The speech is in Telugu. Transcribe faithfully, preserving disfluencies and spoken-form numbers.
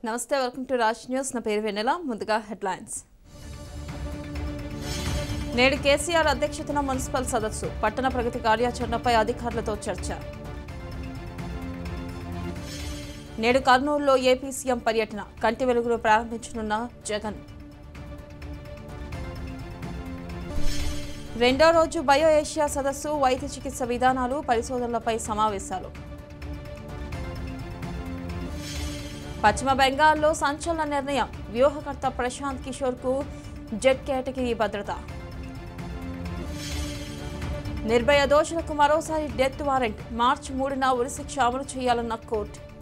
నమస్తే వెల్కమ్ టు రాజ్ న్యూస్ నా పేరు వెన్నెల ముందుగా హెడ్లైన్స్ నేడు కేసీఆర్ అధ్యక్షతన మున్సిపల్ సదస్సు పట్టణ ప్రగతి కార్యాచరణపై అధికారులతో చర్చ నేడు కర్నూలులో ఏపీ సీఎం పర్యటన కంటి వెలుగులో ప్రారంభించనున్న జగన్ రెండో రోజు బయో ఏషియా సదస్సు వైద్య చికిత్స విధానాలు పరిశోధనలపై సమావేశాలు పశ్చిమ బెంగాల్లో సంచలన నిర్ణయం వ్యూహకర్త ప్రశాంత్ కిషోర్ కు జెడ్ కేటగిరీ భద్రత నిర్భయ దోషులకు మరోసారి డెత్ వారెంట్ మార్చి మూడున ఉరిశిక్ష అమలు చేయాలన్న కోర్టు